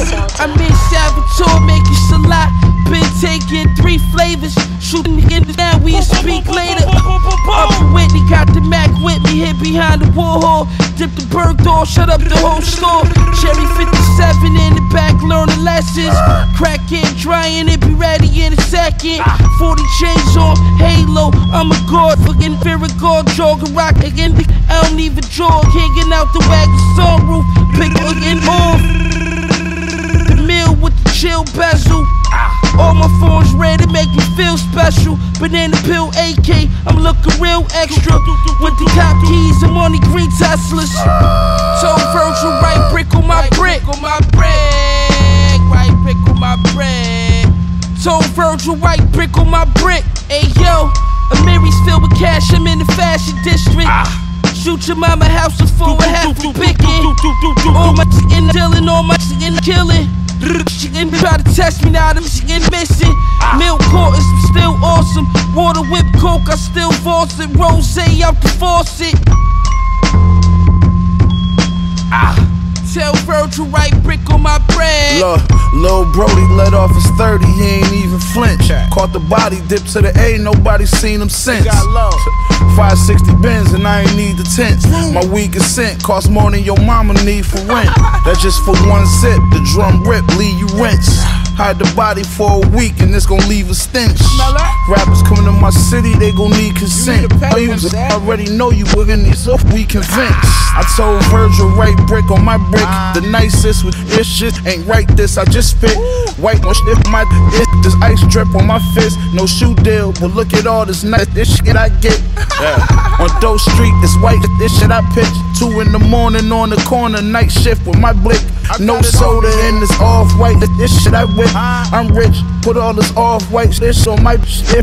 I'm in Salvatore making salat. Been taking 3 flavors. Shooting in the down, we speak later. Up in Whitney, got the Mac with me. Hit behind the Warhol. Dip the bird door, shut up the whole store. Cherry 57 in the back, learning lessons. Cracking, drying it, be ready in a second. 40 chains on, halo. I'm a god, fucking Farragut, jogging, rock again. I don't even jog, hanging out the wagon sunroof. Pick looking off. The meal with the chill bezel. All my phones red, it make me feel special. Banana pill AK, I'm looking real extra. With the top keys, I'm on the green Teslas. Told Virgil, right brick on my brick. Right brick on my brick. Told Virgil, right brick on my brick. Hey yo, Amiri's filled with cash, I'm in the fashion district. Shoot your mama house before I have to pick it. All my shit in dealing, all my shit in killing. She didn't try to test me now, them she ain't missing. Milk quarters, still awesome. Water whip coke, I still force it. Rose out the faucet. Tell Virgil, right brick on my bread. Look, Lil Brody let off his 30, he ain't even flinch. Caught the body, dip to the A, nobody seen him since. 560 Benz and I ain't need the tents. My weakest scent cost more than your mama need for rent. That's just for one sip, the drum rip, leave you rinse. Hide the body for a week and it's gon' leave a stench. Rappers coming to my city, they gon' need consent. I already know you wouldn't need so we convinced. I told Virgil, right brick on my brick. The nicest with this shit ain't right this, I just spit. White one shit my dick, this ice drip on my fist. No shoe deal, but look at all this nice this shit I get. On Doe Street, this white this shit I pitch. 2 in the morning on the corner, night shift with my blick. No soda in this off-white, this shit I whip. I'm rich, put all this off-white shit on my shit.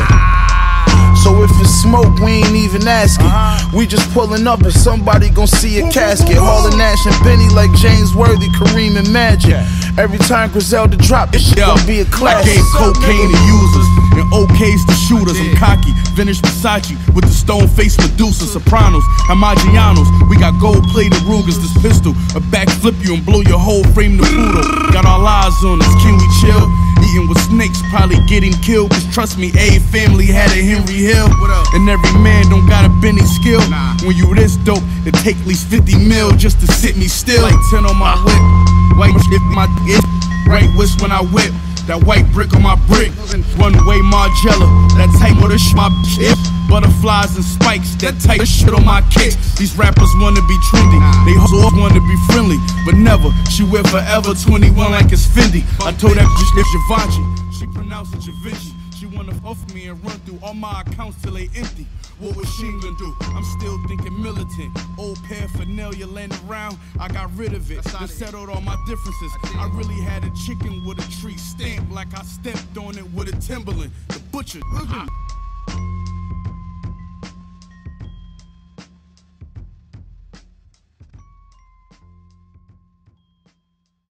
So if it's smoke, we ain't even asking. We just pulling up and somebody gon' see a casket. Hauling Nash and Benny like James Worthy, Kareem and Magic. Every time Griselda drop, this shit gon' be a classic. I gave cocaine to users and OKs to shooters. I'm cocky, vintage Versace with the stone face Medusa. Sopranos, Amagianos, we got gold plated Rugers. This pistol, a backflip you and blow your whole frame to Pluto. Got all eyes on us, can we chill? Eating with snakes, probably getting killed. Cause trust me, a family had a Henry Hill. And every man don't got a Benny skill. When you this dope, it take at least 50 mil just to sit me still. Like 10 on my whip, white shit my dick, right wrist when I whip. That white brick on my brick, one-way Margiela. That type of shit my shit. Butterflies and spikes, that type of shit on my kicks. These rappers wanna be trendy, they all wanna be friendly, but never. She wear forever 21 like it's Fendi. I told that bitch it's Givenchy, she pronounced it Givenchy. She wanna off me and run through all my accounts till they empty. What was she gonna do? I'm still thinking militant. Old paraphernalia laying around, I got rid of it. Then settled all my differences. I really had a chicken with a tree stamp, like I stepped on it with a Timberland. The butcher.